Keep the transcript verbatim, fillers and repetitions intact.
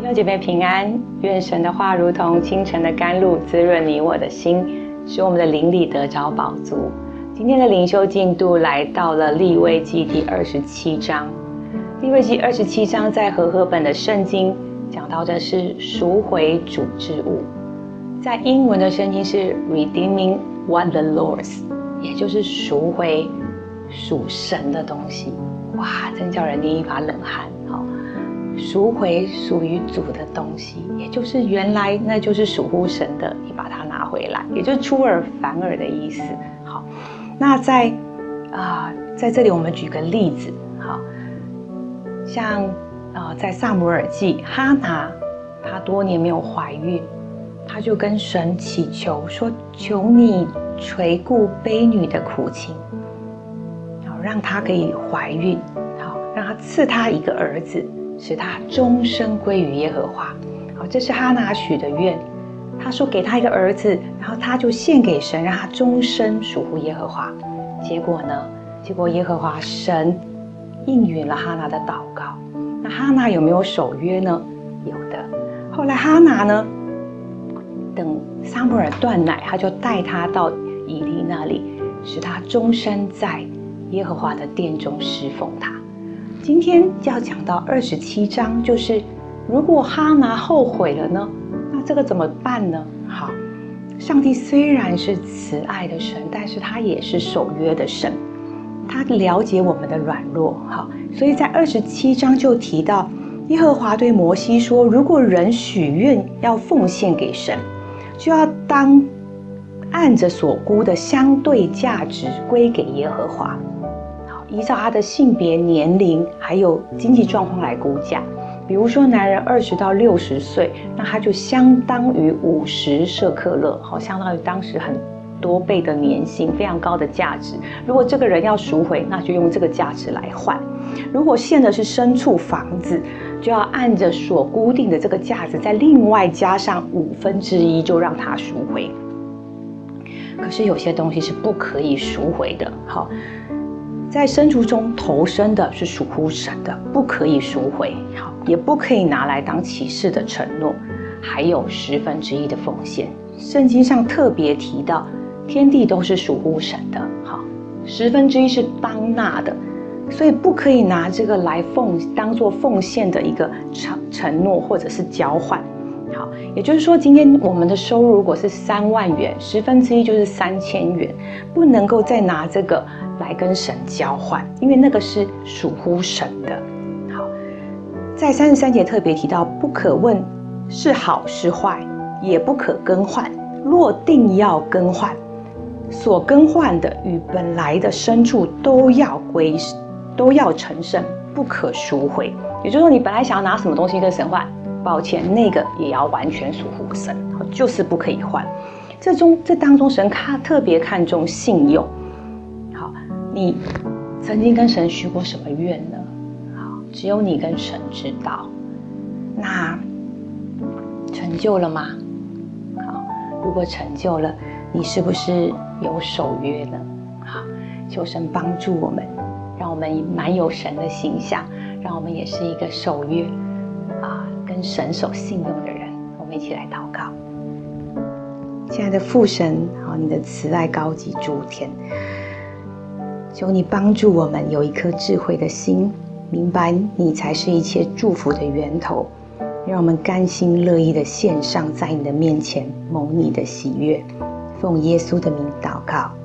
兄姐妹平安，愿神的话如同清晨的甘露，滋润你我的心，使我们的灵里得着饱足。今天的灵修进度来到了利未记第二十七章。利未记二十七章在和合本的圣经讲到的是赎回主之物，在英文的圣经是 redeeming what the Lord's， 也就是赎回属神的东西。哇，真叫人捏一把冷汗。好，赎回属于主的东西，也就是原来那就是属乎神的，你把它拿回来，也就是出尔反尔的意思。好，那在啊、呃，在这里我们举个例子，好，像啊、呃，在撒母耳记，哈拿她多年没有怀孕，她就跟神祈求说：“求你垂顾婢女的苦情，好让她可以怀孕，好让她赐她一个儿子。”使他终身归于耶和华。好，这是哈拿许的愿。他说给他一个儿子，然后他就献给神，让他终身属乎耶和华。结果呢？结果耶和华神应允了哈拿的祷告。那哈拿有没有守约呢？有的。后来哈拿呢，等撒母耳断奶，他就带他到以利那里，使他终身在耶和华的殿中侍奉他。今天要讲到二十七章，就是如果哈拿后悔了呢，那这个怎么办呢？好，上帝虽然是慈爱的神，但是他也是守约的神，他了解我们的软弱。好，所以在二十七章就提到，耶和华对摩西说，如果人许愿要奉献给神，就要当按着所估的相对价值归给耶和华。依照他的性别、年龄还有经济状况来估价。比如说男人二十到六十岁，那他就相当于五十舍客勒，好，相当于当时很多倍的年薪，非常高的价值。如果这个人要赎回，那就用这个价值来换。如果献的是牲畜、房子，就要按着所固定的这个价值，再另外加上五分之一，就让他赎回。可是有些东西是不可以赎回的，好。在牲畜中投生的是属乎神的，不可以赎回，好，也不可以拿来当起誓的承诺，还有十分之一的奉献。圣经上特别提到，天地都是属乎神的，好，十分之一是当纳的，所以不可以拿这个来奉当做奉献的一个承承诺或者是交换。好，也就是说，今天我们的收入如果是三万元，十分之一就是三千元，不能够再拿这个来跟神交换，因为那个是属乎神的。好，在三十三节特别提到，不可问是好是坏，也不可更换。若定要更换，所更换的与本来的牲畜都要归，都要成圣，不可赎回。也就是说，你本来想要拿什么东西跟神换，抱歉，那个也要完全属乎神，就是不可以换。这中这当中，神看特别看重信用。好，你曾经跟神许过什么愿呢？好，只有你跟神知道。那成就了吗？好，如果成就了，你是不是有守约呢？好，求神帮助我们，让我们蛮有神的形象，让我们也是一个守约啊。跟神守信用的人，我们一起来祷告。亲爱的父神，好，你的慈爱高及诸天，求你帮助我们有一颗智慧的心，明白你才是一切祝福的源头，让我们甘心乐意的献上在你的面前，蒙你的喜悦。奉耶稣的名祷告，